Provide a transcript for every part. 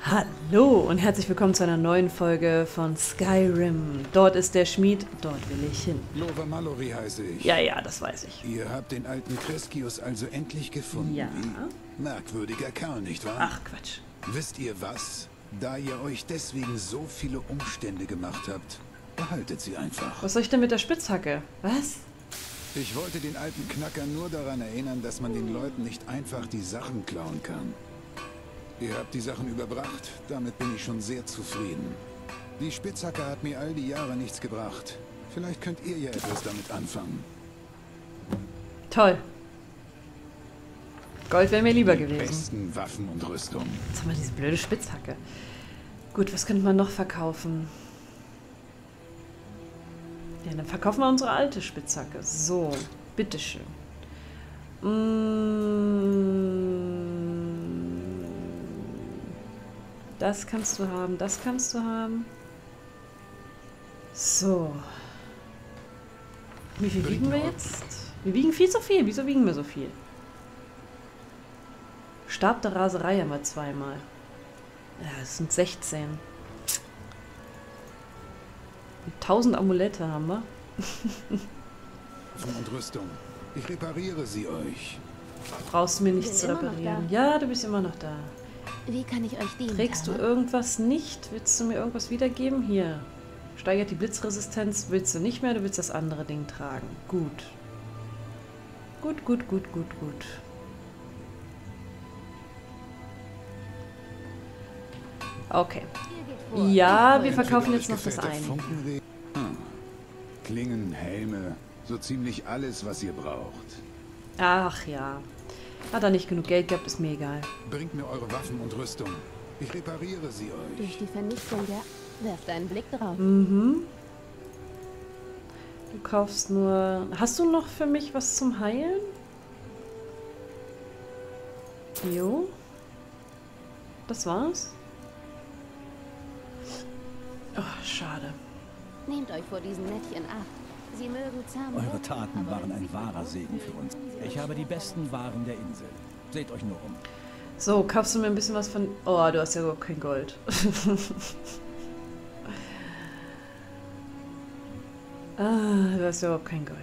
Hallo und herzlich willkommen zu einer neuen Folge von Skyrim. Dort ist der Schmied, dort will ich hin. Lova Mallory heiße ich. Ja, das weiß ich. Ihr habt den alten Kreskius also endlich gefunden. Ja. Wie? Merkwürdiger Kerl, nicht wahr? Ach, Quatsch. Wisst ihr was? Da ihr euch deswegen so viele Umstände gemacht habt, behaltet sie einfach. Was soll ich denn mit der Spitzhacke? Was? Ich wollte den alten Knacker nur daran erinnern, dass man den Leuten nicht einfach die Sachen klauen kann. Ihr habt die Sachen überbracht, damit bin ich schon sehr zufrieden. Die Spitzhacke hat mir all die Jahre nichts gebracht. Vielleicht könnt ihr ja etwas damit anfangen. Toll. Gold wäre mir lieber gewesen. Besten Waffen und Rüstung. Jetzt haben wir diese blöde Spitzhacke. Gut, was könnte man noch verkaufen? Ja, dann verkaufen wir unsere alte Spitzhacke. So, bitteschön. Das kannst du haben, das kannst du haben. So. Wie viel wiegen wir jetzt? Wir wiegen viel zu viel. Wieso wiegen wir so viel? Stab der Raserei haben wir zweimal. Ja, das sind 16. 1000 Amulette haben wir. Waffen und Rüstung. Ich repariere sie euch. Brauchst du mir nichts zu reparieren? Ja, du bist immer noch da. Wie kann ich euch dienen? Trägst du irgendwas nicht? Willst du mir irgendwas wiedergeben? Hier. Steigert die Blitzresistenz. Willst du nicht mehr? Du willst das andere Ding tragen. Gut. Gut. Okay. Ja, wir verkaufen jetzt noch das eine. Klingen, Helme, so ziemlich alles, was ihr braucht. Ach ja. Hat er nicht genug Geld gehabt, ist mir egal. Bringt mir eure Waffen und Rüstung. Ich repariere sie euch. Durch die Vernichtung der... Werft einen Blick drauf. Du kaufst nur... Hast du noch für mich was zum Heilen? Jo. Das war's? Oh, schade. Nehmt euch vor diesen Nettchen acht. Sie mögen zahm... Eure Taten waren ein wahrer Segen für uns. Ich habe die besten Waren der Insel. Seht euch nur um. So, kaufst du mir ein bisschen was von... Oh, du hast ja überhaupt kein Gold. Du hast ja überhaupt kein Gold.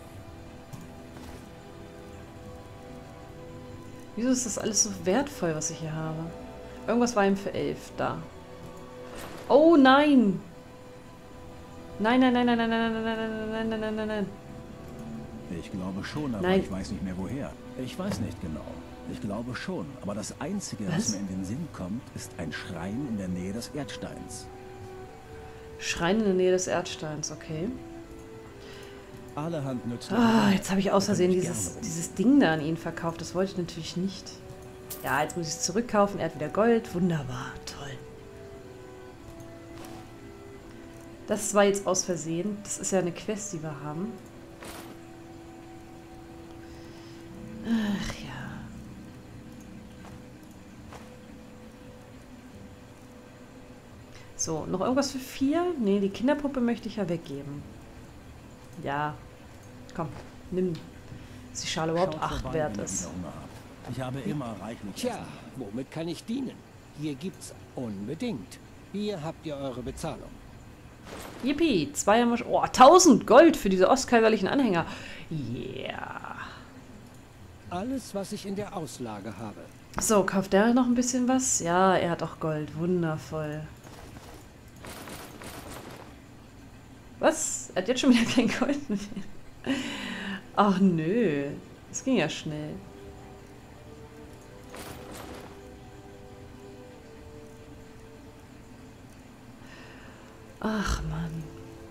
Wieso ist das alles so wertvoll, was ich hier habe? Irgendwas war ihm für 11 da. Oh nein! Nein. Ich glaube schon, aber Nein. ich weiß nicht mehr woher. Ich weiß nicht genau. Ich glaube schon, aber das Einzige, was mir in den Sinn kommt, ist ein Schrein in der Nähe des Erdsteins. Schrein in der Nähe des Erdsteins, okay. Allerhand nützt. Jetzt habe ich aus Versehen dieses Ding da an ihn verkauft. Das wollte ich natürlich nicht. Ja, jetzt muss ich es zurückkaufen. Er hat wieder Gold. Wunderbar, toll. Das war jetzt aus Versehen. Das ist ja eine Quest, die wir haben. Ach ja. So, noch irgendwas für 4? Nee, die Kinderpuppe möchte ich ja weggeben. Ja. Komm, nimm. Dass die Schale überhaupt 8 wert ist. Ich habe immer reichlich. Tja, womit kann ich dienen? Hier gibt's unbedingt. Hier habt ihr eure Bezahlung. Yippie, 2 haben wir schon. Oh, 1000 Gold für diese ostkaiserlichen Anhänger. Yeah. Alles, was ich in der Auslage habe. So, kauft der noch ein bisschen was? Ja, er hat auch Gold. Wundervoll. Was? Er hat jetzt schon wieder kein Gold mehr. Ach nö. Das ging ja schnell. Ach Mann.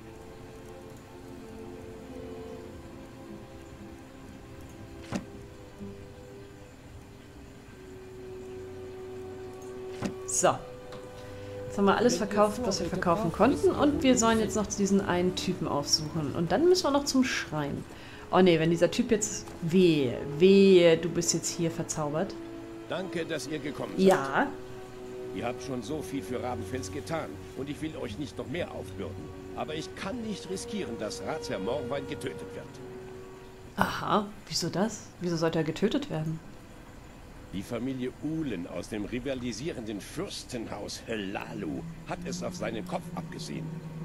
So. Jetzt haben wir alles verkauft, was wir verkaufen konnten. Und wir sollen jetzt noch diesen einen Typen aufsuchen. Und dann müssen wir noch zum Schrein. Oh ne, wenn dieser Typ jetzt... Wehe, du bist jetzt hier verzaubert. Danke, dass ihr gekommen seid. Ja. Ihr habt schon so viel für Rabenfels getan und ich will euch nicht noch mehr aufbürden. Aber ich kann nicht riskieren, dass Ratsherr Morwein getötet wird. Aha, wieso das? Wieso sollte er getötet werden? Die Familie Ulen aus dem rivalisierenden Fürstenhaus Helalu hat es auf seinen Kopf abgesehen.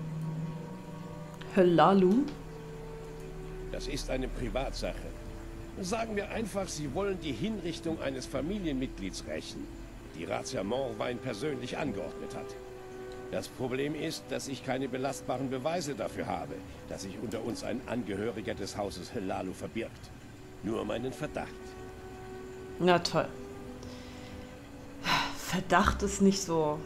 Helalu? Das ist eine Privatsache. Sagen wir einfach, sie wollen die Hinrichtung eines Familienmitglieds rächen, die Razzia Morwein persönlich angeordnet hat. Das Problem ist, dass ich keine belastbaren Beweise dafür habe, dass sich unter uns ein Angehöriger des Hauses Helalu verbirgt. Nur meinen Verdacht. Na toll. Verdacht ist nicht so...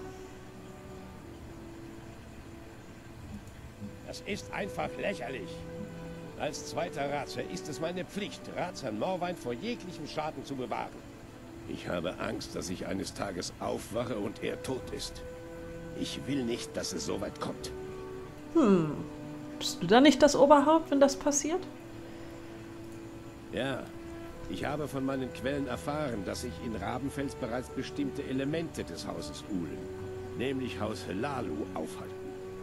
Das ist einfach lächerlich. Als zweiter Ratsherr ist es meine Pflicht, Ratsherrn Morwein vor jeglichem Schaden zu bewahren. Ich habe Angst, dass ich eines Tages aufwache und er tot ist. Ich will nicht, dass es so weit kommt. Bist du da nicht das Oberhaupt, wenn das passiert? Ja, ich habe von meinen Quellen erfahren, dass sich in Rabenfels bereits bestimmte Elemente des Hauses Ulen, nämlich Haus Helalu, aufhalten.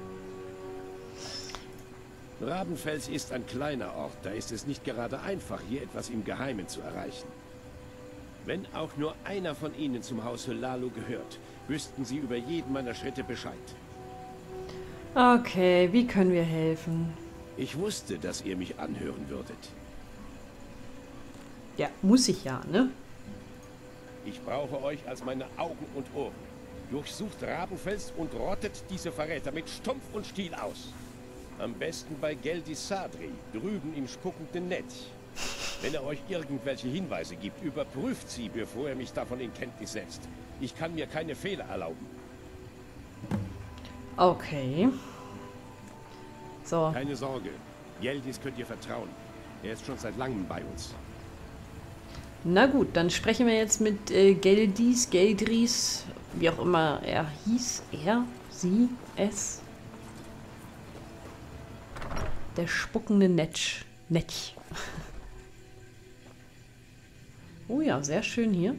Rabenfels ist ein kleiner Ort, da ist es nicht gerade einfach, hier etwas im Geheimen zu erreichen. Wenn auch nur einer von Ihnen zum Haus Helalu gehört, wüssten Sie über jeden meiner Schritte Bescheid. Okay, wie können wir helfen? Ich wusste, dass ihr mich anhören würdet. Ja, muss ich ja, ne? Ich brauche euch als meine Augen und Ohren. Durchsucht Rabenfels und rottet diese Verräter mit Stumpf und Stiel aus. Am besten bei Geldis Sadri, drüben im spuckenden Netz. Wenn er euch irgendwelche Hinweise gibt, überprüft sie, bevor er mich davon in Kenntnis setzt. Ich kann mir keine Fehler erlauben. Okay. So. Keine Sorge, Geldis könnt ihr vertrauen. Er ist schon seit langem bei uns. Na gut, dann sprechen wir jetzt mit Geldris, wie auch immer er hieß. Er, sie, es. Der spuckende Netsch. Oh ja, sehr schön hier.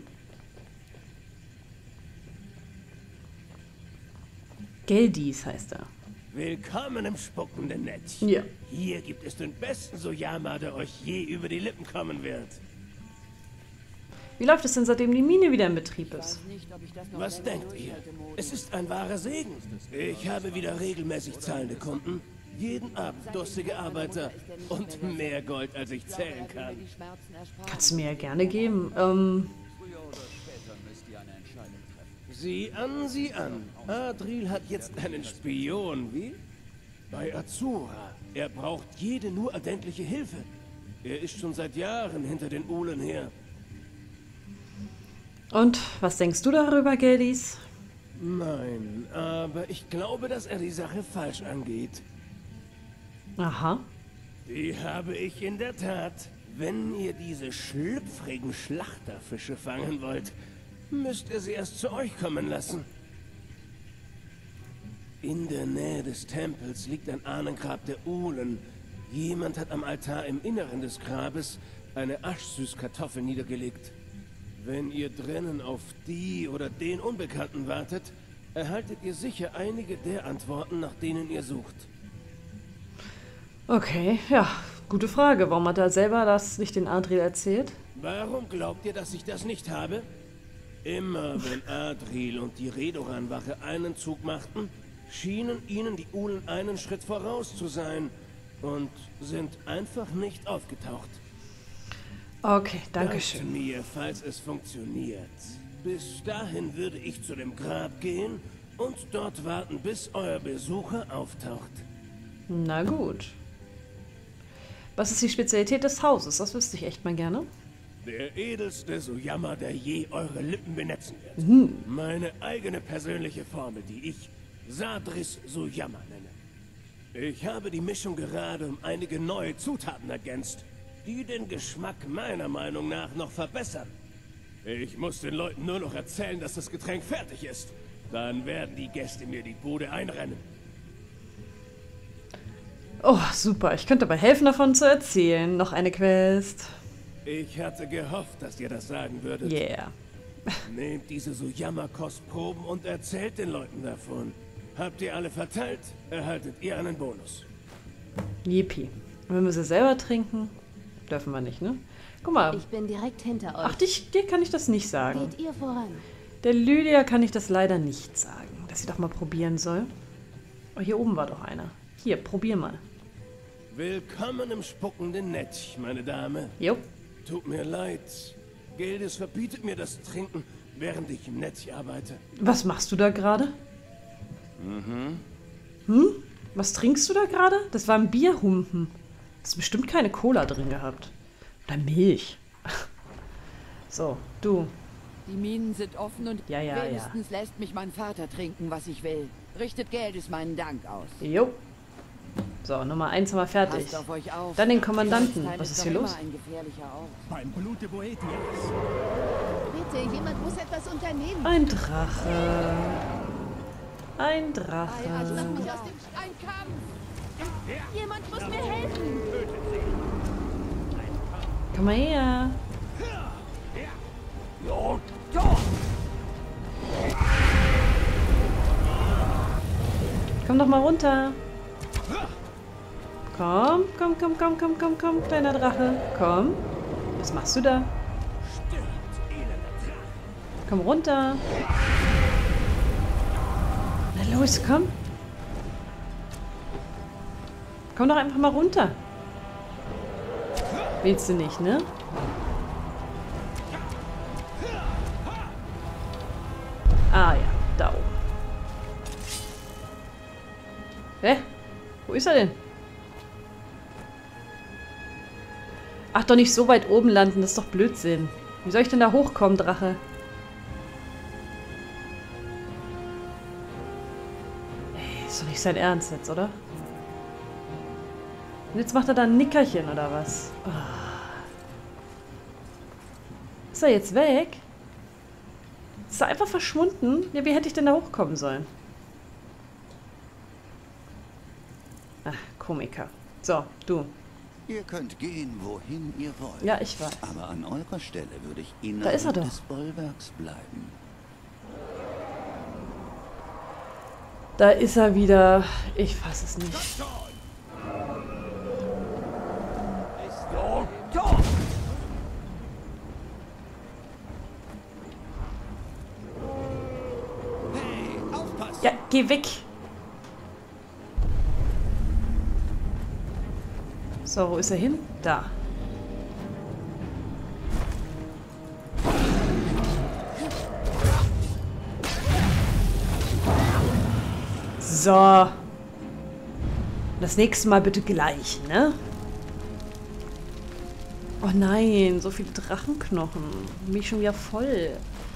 Geldis heißt er. Willkommen im spuckenden Netz. Ja. Hier gibt es den besten Sojama, der euch je über die Lippen kommen wird. Wie läuft es denn, seitdem die Mine wieder in Betrieb ist? Was denkt ihr? Es ist ein wahrer Segen. Ich habe wieder regelmäßig zahlende Kunden, jeden Abend durstige Arbeiter und mehr Gold, als ich zählen kann. Kannst du mir ja gerne geben. Sieh an, sieh an. Adril hat jetzt einen Spion, wie? Bei Azura. Er braucht jede nur erdenkliche Hilfe. Er ist schon seit Jahren hinter den Ulen her. Und was denkst du darüber, Geldis? Nein, aber ich glaube, dass er die Sache falsch angeht. Aha. Die habe ich in der Tat. Wenn ihr diese schlüpfrigen Schlachterfische fangen wollt, müsst ihr sie erst zu euch kommen lassen. In der Nähe des Tempels liegt ein Ahnengrab der Ulen. Jemand hat am Altar im Inneren des Grabes eine Aschsüßkartoffel niedergelegt. Wenn ihr drinnen auf die oder den Unbekannten wartet, erhaltet ihr sicher einige der Antworten, nach denen ihr sucht. Okay, ja, gute Frage. Warum hat er selber das nicht den Adril erzählt? Warum glaubt ihr, dass ich das nicht habe? Immer wenn Adril und die Redoran-Wache einen Zug machten, schienen ihnen die Ulen einen Schritt voraus zu sein und sind einfach nicht aufgetaucht. Okay, danke Dankt schön. mir, falls es funktioniert. Bis dahin würde ich zu dem Grab gehen und dort warten, bis euer Besucher auftaucht. Na gut. Was ist die Spezialität des Hauses? Das wüsste ich echt mal gerne. Der edelste Sojama, der je eure Lippen benetzen wird. Meine eigene persönliche Formel, die ich Sadris Sojama nenne. Ich habe die Mischung gerade um einige neue Zutaten ergänzt, die den Geschmack meiner Meinung nach noch verbessern. Ich muss den Leuten nur noch erzählen, dass das Getränk fertig ist. Dann werden die Gäste mir die Bude einrennen. Oh, super. Ich könnte dabei helfen, davon zu erzählen. Noch eine Quest. Ich hatte gehofft, dass ihr das sagen würdet. Yeah. Nehmt diese Sojama-Kostproben und erzählt den Leuten davon. Habt ihr alle verteilt, erhaltet ihr einen Bonus. Yippie. Wenn wir sie selber trinken, dürfen wir nicht, ne? Guck mal. Ich bin direkt hinter euch. Ach, dir kann ich das nicht sagen. Geht ihr voran? Der Lydia kann ich das leider nicht sagen, dass sie doch mal probieren soll. Oh, hier oben war doch einer. Hier, probier mal. Willkommen im spuckenden Netz, meine Dame. Jo. Tut mir leid. Gildes verbietet mir das Trinken, während ich im Netz arbeite. Was machst du da gerade? Hm? Was trinkst du da gerade? Das war ein Bierhumpen. Hast bestimmt keine Cola drin gehabt. Oder Milch. So, du. Die Minen sind offen und Ja. wenigstens lässt mich mein Vater trinken, was ich will. Richtet Gildes meinen Dank aus. Jo. So, Nummer 1 haben wir fertig. Passt auf euch auf. Dann den Kommandanten. Kreuzheim Was ist doch hier immer los? ein gefährlicher Ort. Beim Blut de Boetias. Bitte, jemand muss etwas unternehmen. Ein Drache. Ein Lass Drache. mich aus dem Ein Kampf! Jemand muss mir helfen! Komm mal her. Komm doch mal runter. Komm, kleiner Drache. Komm. Was machst du da? Komm runter. Na los, komm. Komm doch einfach mal runter. Willst du nicht, ne? Ah ja, da oben. Hä? Wo ist er denn? Ach, doch nicht so weit oben landen, das ist doch Blödsinn. Wie soll ich denn da hochkommen, Drache? Ey, ist doch nicht sein Ernst jetzt, oder? Und jetzt macht er da ein Nickerchen, oder was? Oh. Ist er jetzt weg? Ist er einfach verschwunden? Ja, wie hätte ich denn da hochkommen sollen? Ach, Komiker. So, du. Ihr könnt gehen, wohin ihr wollt. Ja, ich weiß. Aber an eurer Stelle würde ich Da ist er innerhalb doch. des Bollwerks bleiben. Da ist er wieder. Ich fasse es nicht. Ja, geh weg. So, wo ist er hin? Da. So. Das nächste Mal bitte gleich, ne? Oh nein, so viele Drachenknochen. Bin ich schon wieder voll.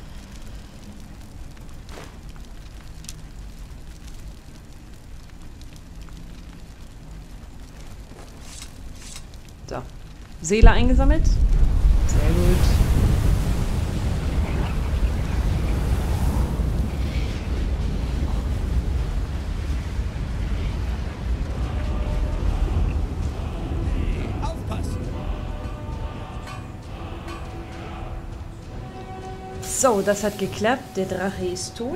So. Seele eingesammelt. Sehr gut. So, das hat geklappt. Der Drache ist tot.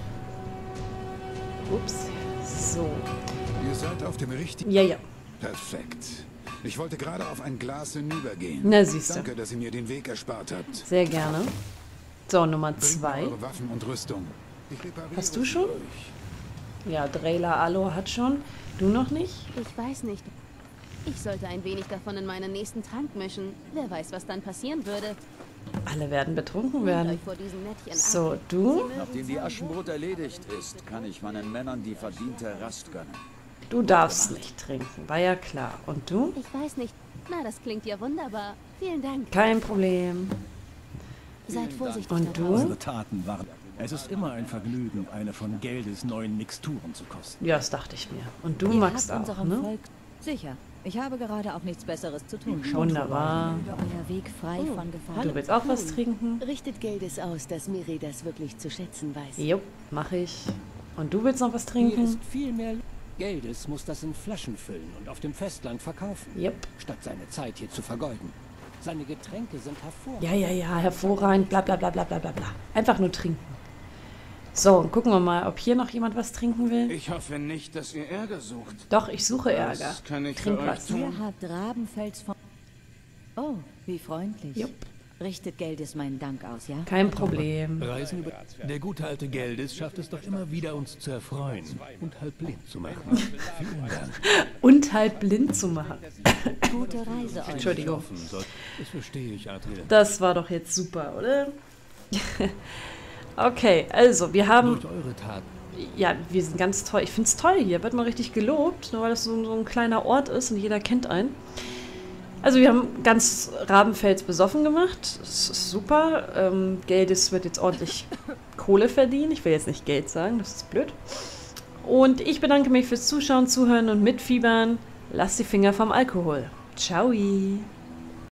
Ups. So. Ihr seid auf dem richtigen... Ja, ja. Perfekt. Ich wollte gerade auf ein Glas hinübergehen. Na, siehst du. Danke, dass ihr mir den Weg erspart habt. Sehr gerne. So, Nummer Bringt mir 2. eure Waffen und Rüstung. Ich repariere Hast du sie schon? euch. Ja, Dreyla Alo hat schon. Du noch nicht? Ich weiß nicht. Ich sollte ein wenig davon in meinen nächsten Trank mischen. Wer weiß, was dann passieren würde. Alle werden betrunken Nehmt werden. euch vor diesen Nettchen So, ab. du? Nachdem die Aschenbrot erledigt ist, kann ich meinen Männern die verdiente Rast gönnen. Du darfst nicht trinken. War ja klar. Und du? Ich weiß nicht. Na, das klingt ja wunderbar. Vielen Dank. Kein Problem. Seid vorsichtig. Und da du? draußen. Unsere Taten waren. Es ist immer ein Vergnügen, eine von Geldes neuen Mixturen zu kosten. Ja, das dachte ich mir. Und du Ihr magst habt auch, unserem ne? Volk sicher. Ich habe gerade auch nichts Besseres zu tun. Wunderbar. Euer Weg frei von Gefahr. Du willst auch was trinken? Richtet Geldes aus, dass Miri das wirklich zu schätzen weiß. Jo, mach ich. Und du willst noch was Hier trinken? ist viel mehr Geldes, muss das in Flaschen füllen und auf dem Festland verkaufen, Yep. statt seine Zeit hier zu vergeuden. Seine Getränke sind hervorragend. Ja, hervorragend, bla bla bla bla bla bla bla. Einfach nur trinken. So, und gucken wir mal, ob hier noch jemand was trinken will. Ich hoffe nicht, dass ihr Ärger sucht. Doch, ich suche Ärger. Das kann ich Trink für euch was. tun. Ihr habt Rabenfels von... Oh, Wie freundlich. Jupp. Richtet Geldis meinen Dank aus, ja? Kein Problem. Reisen über... Der gute alte Geldis schafft es doch immer wieder, uns zu erfreuen und halb blind zu machen. Vielen Dank. Und halb blind zu machen. Gute Reise euch. Entschuldigung. Das verstehe ich, Adrian. Das war doch jetzt super, oder? Okay, also wir haben... Durch eure Taten. Ja, wir sind ganz toll. Ich finde es toll hier. Wird mal richtig gelobt, nur weil das so ein kleiner Ort ist und jeder kennt einen. Also wir haben ganz Rabenfels besoffen gemacht. Das ist super. Geldis wird jetzt ordentlich Kohle verdienen. Ich will jetzt nicht Geld sagen, das ist blöd. Und ich bedanke mich fürs Zuschauen, Zuhören und Mitfiebern. Lasst die Finger vom Alkohol. Ciao.